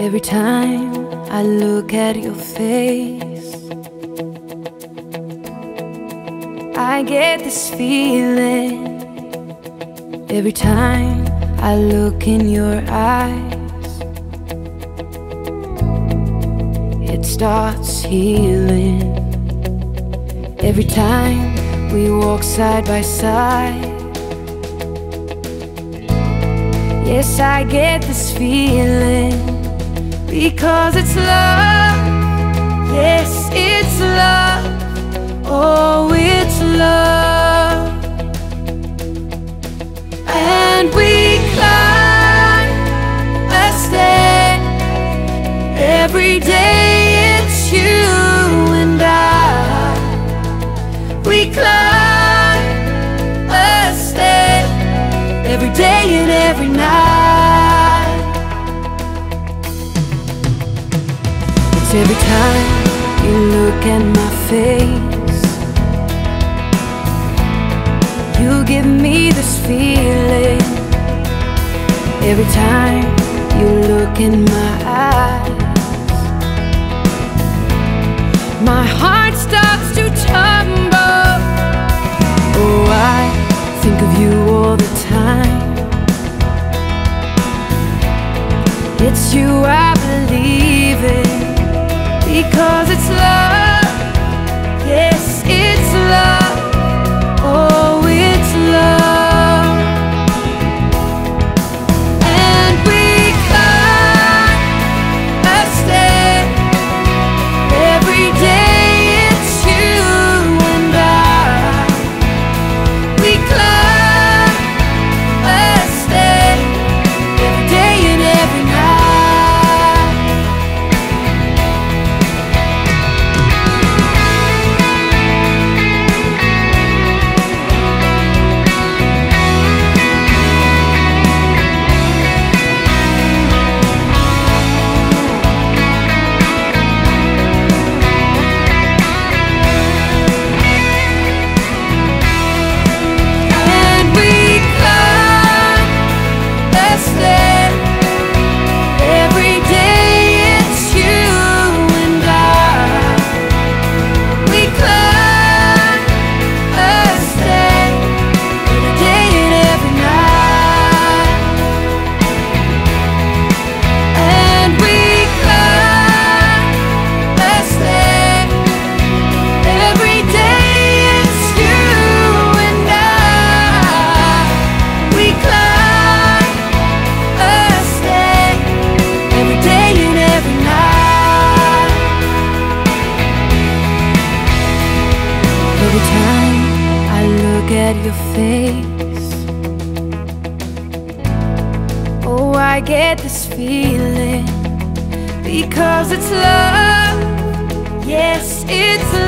Every time I look at your face, I get this feeling. Every time I look in your eyes, it starts healing. Every time we walk side by side, yes, I get this feeling. Because it's love, yes, it's love. Oh, it's love. And we climb a stair. Every day it's you and I. We climb a stair. Every day and every night. It's every time you look at my face, you give me this feeling. Every time you look in my eyes, my heart starts to tumble. Oh, I think of you all the time. It's you I believe in. Because it's love, yes, it's love. Oh, it's love. And we climb a stair. Every day it's you and I. We climb a stair. Every day and every night. Your face, oh, I get this feeling. Because it's love, yes, it's love.